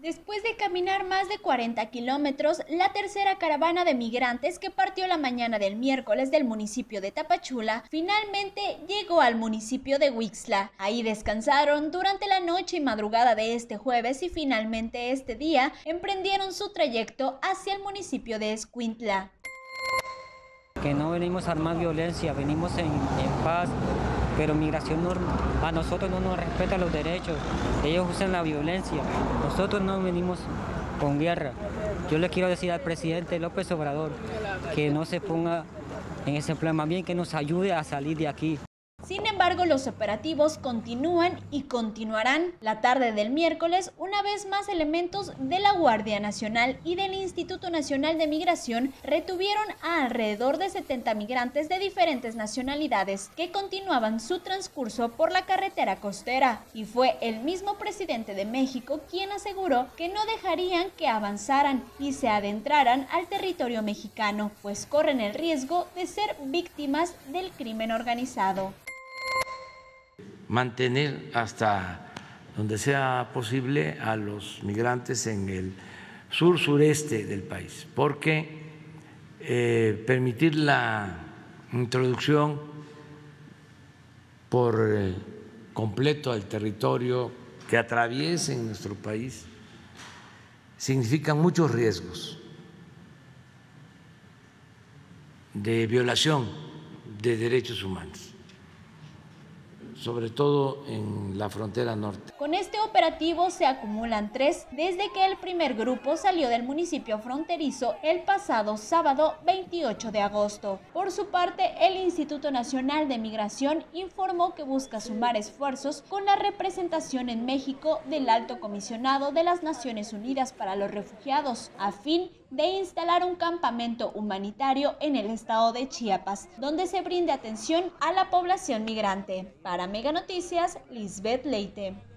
Después de caminar más de 40 kilómetros, la tercera caravana de migrantes que partió la mañana del miércoles del municipio de Tapachula, finalmente llegó al municipio de Huixtla. Ahí descansaron durante la noche y madrugada de este jueves y finalmente este día emprendieron su trayecto hacia el municipio de Escuintla. Que no venimos a armar violencia, venimos en paz, pero migración a nosotros no nos respeta los derechos, ellos usan la violencia, nosotros no venimos con guerra. Yo le quiero decir al presidente López Obrador que no se ponga en ese plan, más bien que nos ayude a salir de aquí. Sin embargo, los operativos continúan y continuarán. La tarde del miércoles, una vez más elementos de la Guardia Nacional y del Instituto Nacional de Migración retuvieron a alrededor de 70 migrantes de diferentes nacionalidades que continuaban su transcurso por la carretera costera. Y fue el mismo presidente de México quien aseguró que no dejarían que avanzaran y se adentraran al territorio mexicano, pues corren el riesgo de ser víctimas del crimen organizado. Mantener hasta donde sea posible a los migrantes en el sur-sureste del país, porque permitir la introducción por completo al territorio que atraviesen nuestro país significa muchos riesgos de violación de derechos humanos, sobre todo en la frontera norte. Con este operativo se acumulan 3 desde que el primer grupo salió del municipio fronterizo el pasado sábado 28 de agosto. Por su parte, el Instituto Nacional de Migración informó que busca sumar esfuerzos con la representación en México del Alto Comisionado de las Naciones Unidas para los Refugiados, a fin de instalar un campamento humanitario en el estado de Chiapas, donde se brinde atención a la población migrante. Para Mega Noticias, Lisbeth Leite.